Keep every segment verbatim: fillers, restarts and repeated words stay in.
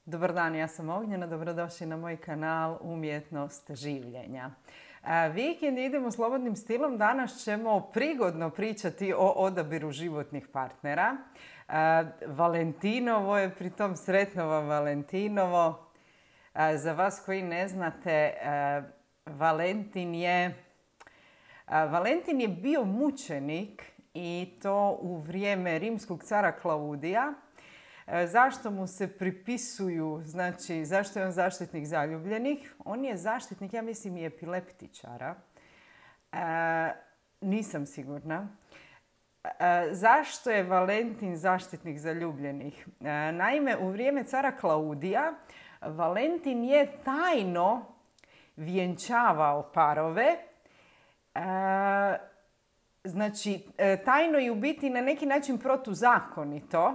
Dobar dan, ja sam Ognjena, dobrodošli na moj kanal Umjetnost življenja. A, vikend idemo slobodnim stilom, danas ćemo prigodno pričati o odabiru životnih partnera. A, Valentinovo je, pritom sretno vam Valentinovo. A, za vas koji ne znate, a, Valentin je, a, Valentin je bio mučenik i to u vrijeme rimskog cara Klaudija. Zašto mu se pripisuju, znači zašto je on zaštitnik zaljubljenih? On je zaštitnik, ja mislim, i epileptičara. E, nisam sigurna. E, zašto je Valentin zaštitnik zaljubljenih? E, naime, u vrijeme cara Klaudija Valentin je tajno vjenčavao parove. E, znači, tajno i u biti na neki način protuzakonito.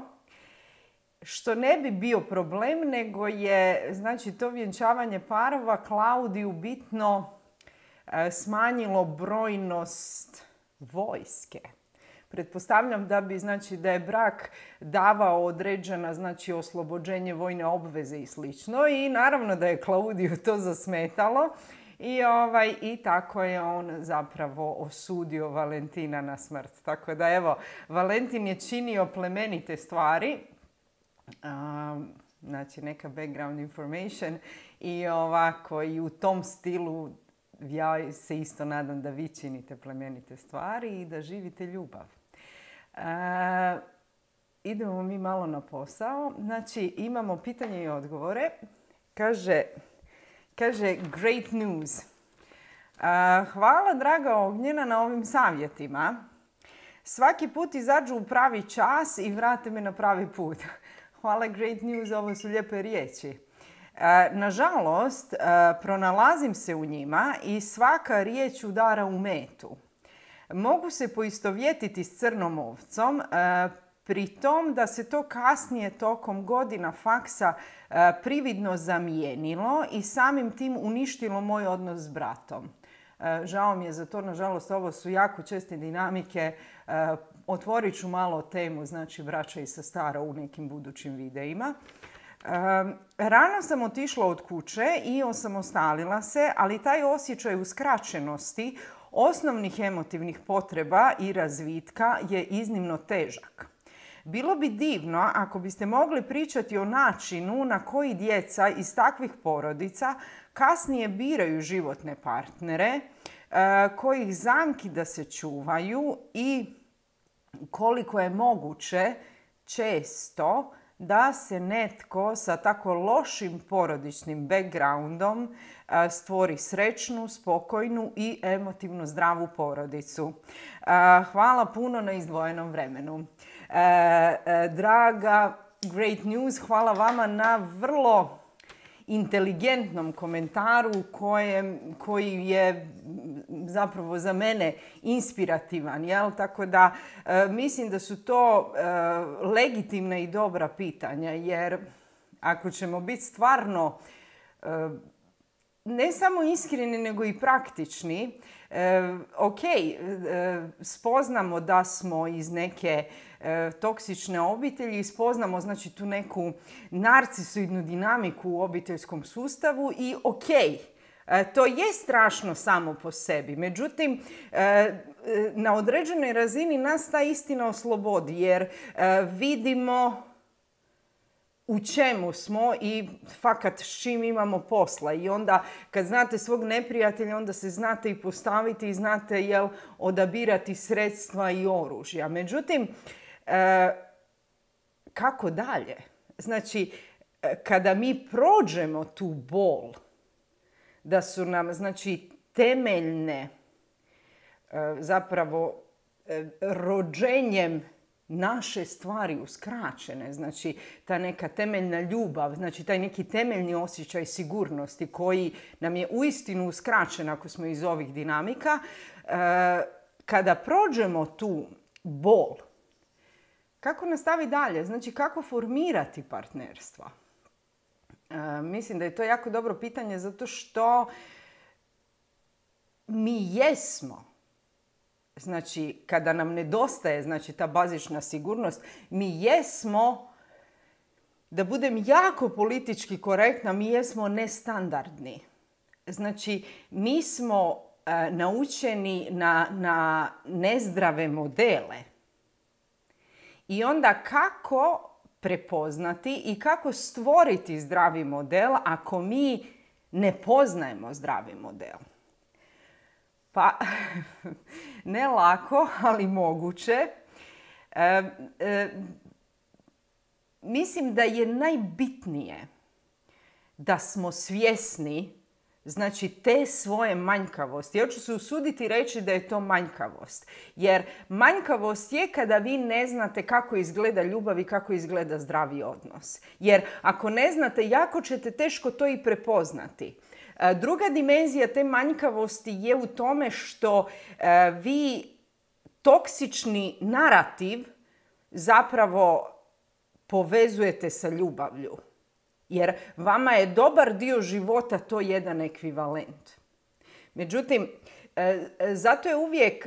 Što ne bi bio problem, nego je znači, to vjenčavanje parova Klaudiju bitno e, smanjilo brojnost vojske. Pretpostavljam da bi, znači, da je brak davao određena, znači, oslobođenje vojne obveze i slično. I naravno da je Klaudiju to zasmetalo. I, ovaj, I tako je on zapravo osudio Valentina na smrt. Tako da evo, Valentin je činio plemenite stvari. Um, znači neka background information i ovako i u tom stilu ja se isto nadam da vi činite plemenite stvari i da živite ljubav. Uh, idemo mi malo na posao. Znači imamo pitanje i odgovore. Kaže, kaže great news. Uh, hvala draga Ognjena na ovim savjetima. Svaki put izađu u pravi čas i vrate me na pravi put. Hvala, great news, ovo su lijepe riječi. E, nažalost, e, pronalazim se u njima i svaka riječ udara u metu. Mogu se poistovjetiti s crnom ovcom, e, pri tom da se to kasnije tokom godina faksa e, prividno zamijenilo i samim tim uništilo moj odnos s bratom. E, žao mi je za to, nažalost, ovo su jako česte dinamike. E, Otvorit ću malo temu, znači braća i sestara u nekim budućim videima. E, rano sam otišla od kuće i osamostalila se, ali taj osjećaj uskraćenosti osnovnih emotivnih potreba i razvitka je iznimno težak. Bilo bi divno ako biste mogli pričati o načinu na koji djeca iz takvih porodica kasnije biraju životne partnere, e, kojih zamki da se čuvaju i koliko je moguće često da se netko sa tako lošim porodičnim backgroundom stvori srećnu, spokojnu i emotivno zdravu porodicu. Hvala puno na izdvojenom vremenu. Draga Great News, hvala vama na vrlo inteligentnom komentaru kojem, koji je zapravo za mene inspirativan. Jel? Tako da e, mislim da su to e, legitimna i dobra pitanja, jer ako ćemo biti stvarno e, ne samo iskreni nego i praktični, e, ok, e, spoznamo da smo iz neke e, toksične obitelji i spoznamo znači tu neku narcisoidnu dinamiku u obiteljskom sustavu i ok, e, to je strašno samo po sebi. Međutim, e, na određenoj razini nas ta istina oslobodi jer e, vidimo u čemu smo i fakat s čim imamo posla. I onda kad znate svog neprijatelja, onda se znate i postaviti i znate jel, odabirati sredstva i oružja. Međutim, e, kako dalje? Znači, kada mi prođemo tu bol, da su nam znači, temeljne e, zapravo e, rođenjem naše stvari uskraćene, znači ta neka temeljna ljubav, znači taj neki temeljni osjećaj sigurnosti koji nam je uistinu uskraćen ako smo iz ovih dinamika, kada prođemo tu bol, kako nastavi dalje? Znači kako formirati partnerstva? Mislim da je to jako dobro pitanje zato što mi jesmo, znači kada nam nedostaje znači ta bazična sigurnost, mi jesmo da budem jako politički korektna, mi jesmo nestandardni. Znači, mi smo e, naučeni na, na nezdrave modele. I onda kako prepoznati i kako stvoriti zdravi model ako mi ne poznajemo zdravi model? Pa, ne lako, ali moguće. E, e, mislim da je najbitnije da smo svjesni, znači, te svoje manjkavosti. Ja ću se usuditi reći da je to manjkavost. Jer manjkavost je kada vi ne znate kako izgleda ljubav i kako izgleda zdravi odnos. Jer ako ne znate, jako ćete teško to i prepoznati. Druga dimenzija te manjkavosti je u tome što e, vi toksični narativ zapravo povezujete sa ljubavlju. Jer vama je dobar dio života to jedan ekvivalent. Međutim, e, zato je uvijek e,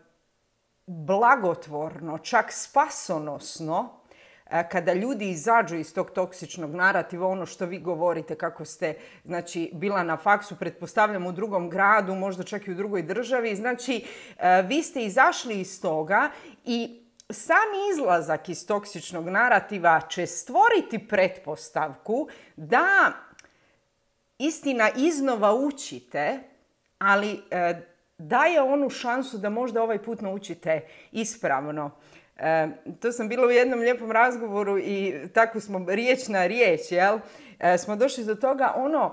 blagotvorno, čak spasonosno, kada ljudi izađu iz tog toksičnog narativa, ono što vi govorite kako ste, znači, bila na faksu, pretpostavljam u drugom gradu, možda čak i u drugoj državi. Znači, vi ste izašli iz toga i sam izlazak iz toksičnog narativa će stvoriti pretpostavku da, istina, iznova učite, ali daje onu šansu da možda ovaj put naučite ispravno. E, to sam bila u jednom lijepom razgovoru i tako smo riječ na riječ, jel? E, smo došli do toga, ono,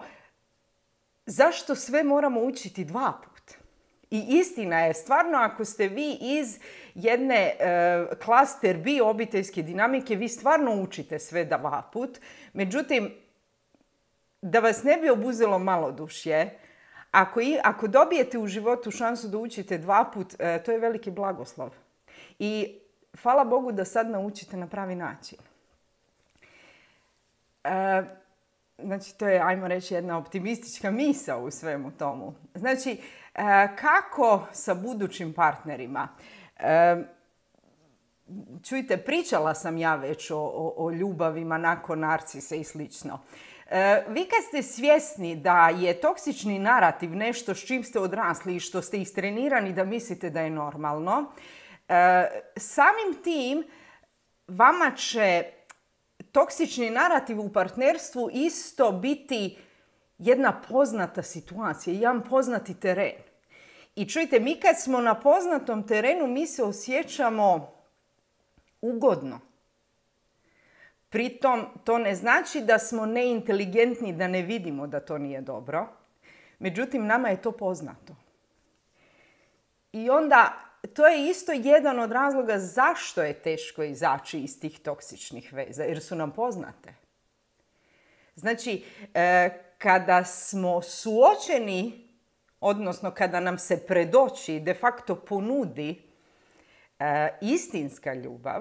zašto sve moramo učiti dva put? I istina je, stvarno, ako ste vi iz jedne e, klaster B obiteljske dinamike, vi stvarno učite sve dva put. Međutim, da vas ne bi obuzelo malodušje, ako, i, ako dobijete u životu šansu da učite dva put, e, to je veliki blagoslov. I hvala Bogu da sad naučite na pravi način. E, znači, to je, ajmo reći, jedna optimistička misao u svemu tomu. Znači, e, kako sa budućim partnerima? E, čujte, pričala sam ja već o, o, o ljubavima nakon narcise i slično. E, vi kad ste svjesni da je toksični narativ nešto s čim ste odrasli i što ste istrenirani da mislite da je normalno, E, samim tim vama će toksični narativ u partnerstvu isto biti jedna poznata situacija, jedan poznati teren. I čujte, mi kad smo na poznatom terenu, mi se osjećamo ugodno. Pritom, to ne znači da smo neinteligentni, da ne vidimo da to nije dobro. Međutim, nama je to poznato. I onda, to je isto jedan od razloga zašto je teško izaći iz tih toksičnih veza, jer su nam poznate. Znači, kada smo suočeni, odnosno kada nam se predoči, de facto ponudi istinska ljubav,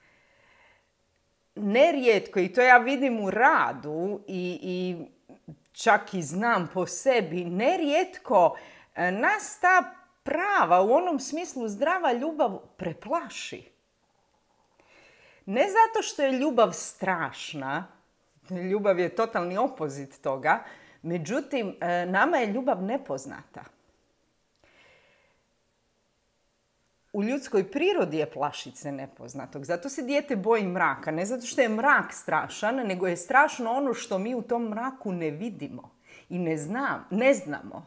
nerijetko, i to ja vidim u radu i, i čak i znam po sebi, nerijetko nas ta prava, u onom smislu zdrava ljubav, preplaši. Ne zato što je ljubav strašna, ljubav je totalni opozit toga, međutim, nama je ljubav nepoznata. U ljudskoj prirodi je plašit se nepoznatog. Zato se dijete boji mraka. Ne zato što je mrak strašan, nego je strašno ono što mi u tom mraku ne vidimo i ne znam, ne znamo.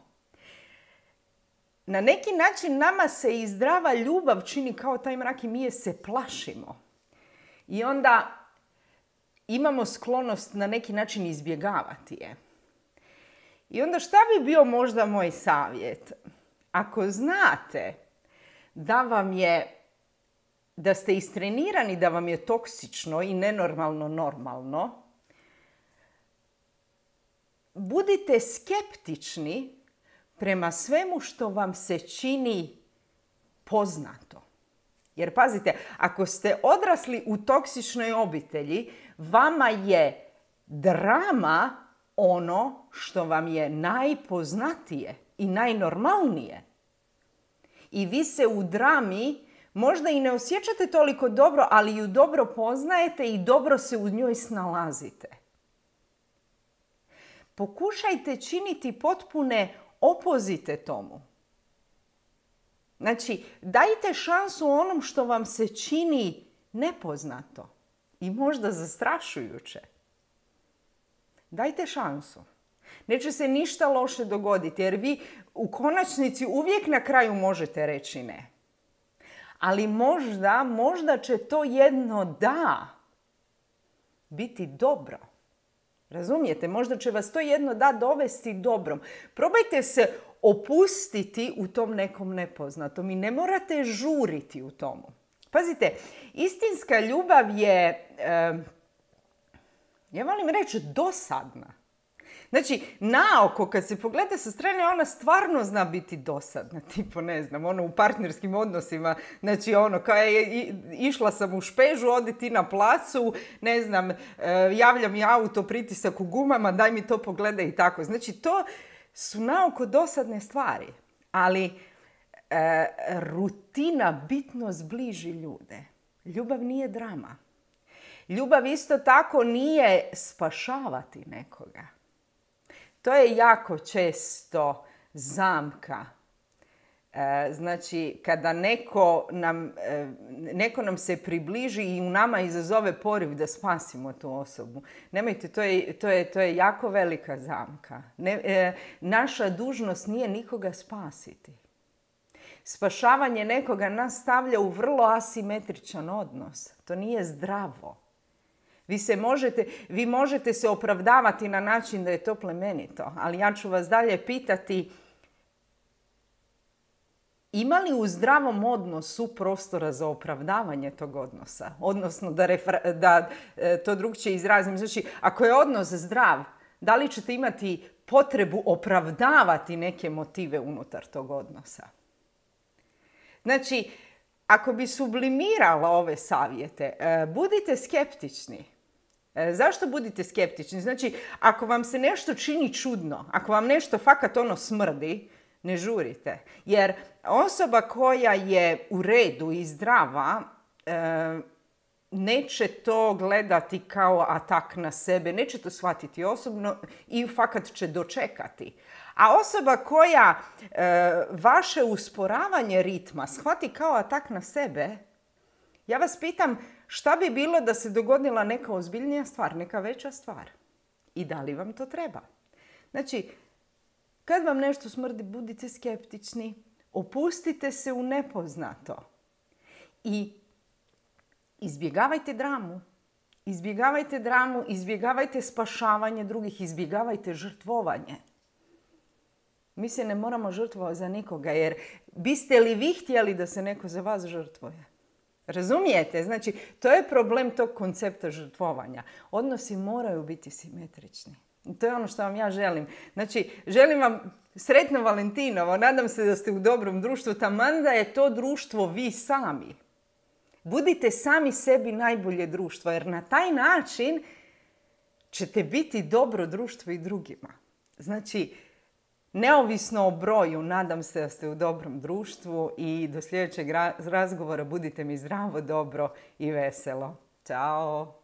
Na neki način nama se i zdrava ljubav čini kao taj mrak i mi je se plašimo. I onda imamo sklonost na neki način izbjegavati je. I onda šta bi bio možda moj savjet? Ako znate da vam je, da ste istrenirani da vam je toksično i nenormalno normalno, budite skeptični prema svemu što vam se čini poznato. Jer pazite, ako ste odrasli u toksičnoj obitelji, vama je drama ono što vam je najpoznatije i najnormalnije. I vi se u drami Možda i ne osjećate toliko dobro, ali ju dobro poznajete i dobro se u njoj snalazite. Pokušajte činiti potpune opozite tomu. Znači, dajte šansu onom što vam se čini nepoznato i možda zastrašujuće. Dajte šansu. Neće se ništa loše dogoditi, jer vi u konačnici uvijek na kraju možete reći ne. Ali možda, možda će to jedno da biti dobro. Razumijete? Možda će vas to jedno da dovesti dobrom. Probajte se opustiti u tom nekom nepoznatom i ne morate žuriti u tomu. Pazite, istinska ljubav je, eh, ja volim reći, dosadna. Znači, naoko, kad se pogleda sa strane, ona stvarno zna biti dosadna. Tipo, ne znam, ono u partnerskim odnosima. Znači, ono, kao je, išla sam u špežu, odi ti na placu, ne znam, javlja mi auto, pritisak u gumama, daj mi to pogledaj i tako. Znači, to su naoko dosadne stvari. Ali e, rutina bitno zbliži ljude. Ljubav nije drama. Ljubav isto tako nije spašavati nekoga. To je jako često zamka. E, znači, kada neko nam, e, neko nam se približi i u nama izazove poriv da spasimo tu osobu. Nemojte, to je, to je, to je jako velika zamka. Ne, e, naša dužnost nije nikoga spasiti. Spašavanje nekoga nas stavlja u vrlo asimetričan odnos. To nije zdravo. Vi, se možete, vi možete se opravdavati na način da je to plemenito, ali ja ću vas dalje pitati, ima li u zdravom odnosu prostora za opravdavanje tog odnosa? Odnosno, da, refra, da to drugčije izrazim. Znači, ako je odnos zdrav, da li ćete imati potrebu opravdavati neke motive unutar tog odnosa? Znači, ako bi sublimirala ove savjete, budite skeptični. Zašto budite skeptični? Znači, ako vam se nešto čini čudno, ako vam nešto fakat ono smrdi, ne žurite. Jer osoba koja je u redu i zdrava, neće to gledati kao atak na sebe, neće to shvatiti osobno i fakat će dočekati. A osoba koja e, vaše usporavanje ritma shvati kao atak na sebe, ja vas pitam šta bi bilo da se dogodila neka ozbiljnija stvar, neka veća stvar. I da li vam to treba? Znači, kad vam nešto smrdi, budite skeptični, opustite se u nepoznato i izbjegavajte dramu. Izbjegavajte dramu, izbjegavajte spašavanje drugih, izbjegavajte žrtvovanje. Mi se ne moramo žrtvovati za nikoga, jer biste li vi htjeli da se neko za vas žrtvuje? Razumijete? Znači, to je problem tog koncepta žrtvovanja. Odnosi moraju biti simetrični. I to je ono što vam ja želim. Znači, želim vam sretno Valentinovo. Nadam se da ste u dobrom društvu. Taman da je to društvo vi sami. Budite sami sebi najbolje društvo, jer na taj način ćete biti dobro društvo i drugima. Znači, neovisno o broju, nadam se da ste u dobrom društvu i do sljedećeg razgovora budite mi zdravo, dobro i veselo. Ćao!